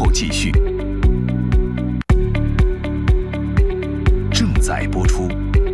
后继续，正在播出。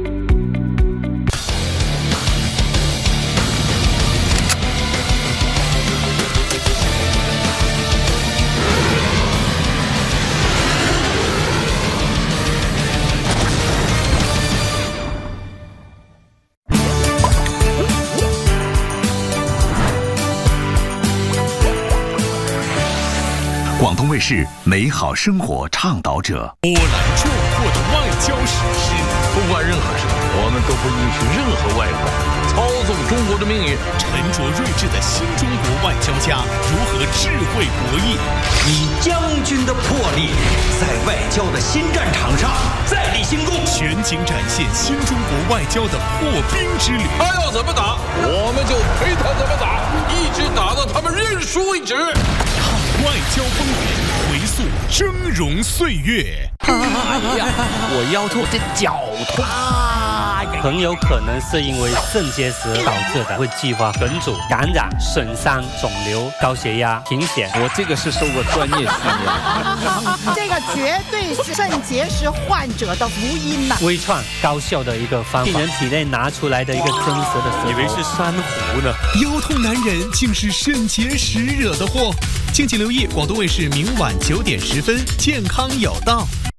广东卫视美好生活倡导者， 波澜壮阔的外交史诗。 不管任何事，我们都不允许任何外国操纵中国的命运。 沉着睿智的新中国外交家如何智慧博弈， 以将军的魄力，在外交的新战场上再立新功， 全景展现新中国外交的破冰之旅。 他要怎么打，我们就陪他怎么打，一直打到他们认输为止。 外交风云，回溯峥嵘岁月。 哎呀，我腰痛，这脚痛。 很有可能是因为肾结石导致的，会激发梗阻、感染、损伤、肿瘤、高血压、贫血。 我这个是受过专业训练。 这个绝对是肾结石患者的福音呐！ 微创高效的一个方法，病人体内拿出来的一个真实的石头， 以为是珊瑚呢。腰痛男人竟是肾结石惹的祸。敬请留意广东卫视明晚9点10分，健康有道。